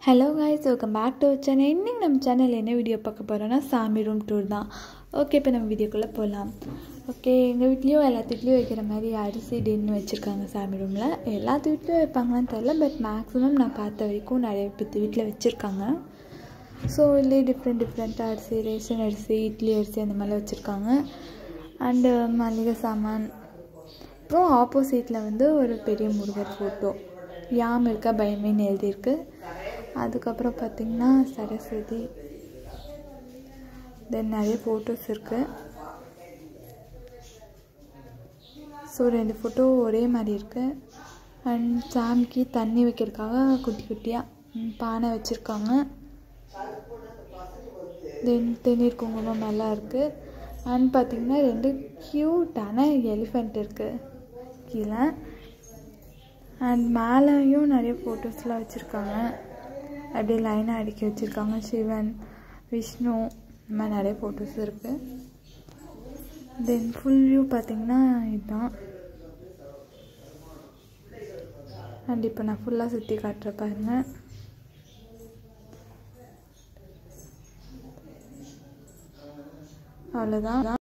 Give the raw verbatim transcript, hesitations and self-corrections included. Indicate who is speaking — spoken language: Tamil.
Speaker 1: Hello guys, welcome back to our channel. இன்னைக்கு நம்ம சேனல்ல என்ன வீடியோ பார்க்க போறோம்னா சாமி ரூம் டூர் தான். ஓகே, இப்போ நம்ம வீடியோக்குள்ள போலாம். ஓகே, எங்க வீட்லயும் எல்லா வீட்லயும் வைக்கிற மாதிரி அரிசி டின்னு வச்சிருக்காங்க சாமி ரூம்ல. எல்லா வீட்லயும் வைப்பாங்கன்னு தெரியல, பட் மேக்ஸிமம் நான் பார்த்த வரைக்கும் நிறைய பேர் வீட்டில் வச்சிருக்காங்க. ஸோ இல்லை டிஃப்ரெண்ட் டிஃப்ரெண்ட்டாக அரிசி, ரேஷன் அரிசி, இட்லி அரிசி அந்த மாதிரிலாம் வச்சுருக்காங்க. அண்டு மளிகை சாமான். அப்புறம் ஆப்போசிட்டில் வந்து ஒரு பெரிய முருகர் ஃபோட்டோ, யாம் இருக்கா பயமேன்னு எழுதியிருக்கு. அதுக்கப்புறம் பார்த்திங்கன்னா சரஸ்வதி, தென் நிறைய ஃபோட்டோஸ் இருக்குது. ஸோ ரெண்டு ஃபோட்டோ ஒரே மாதிரி இருக்குது. அண்ட் சாமிக்கு தண்ணி வைக்கிறதுக்காக குட்டி குட்டியாக பானை வச்சுருக்காங்க. தென் தேநீர் குங்குமம் நல்லா இருக்குது. அண்ட் பார்த்திங்கன்னா ரெண்டு க்யூட்டான எலிஃபெண்ட் இருக்குது கீழே. அண்ட் மேலேயும் நிறைய ஃபோட்டோஸ்லாம் வச்சுருக்காங்க. அப்படியே லைனாக அடுக்கி வச்சுருக்காங்க. சிவன், விஷ்ணு, இந்த மாதிரி நிறைய ஃபோட்டோஸ் இருக்குது. தென் ஃபுல் வியூ பார்த்திங்கன்னா இதுதான். அண்ட் இப்போ நான் ஃபுல்லாக சுற்றி காட்டுற பாருங்க. அவ்வளோதான்.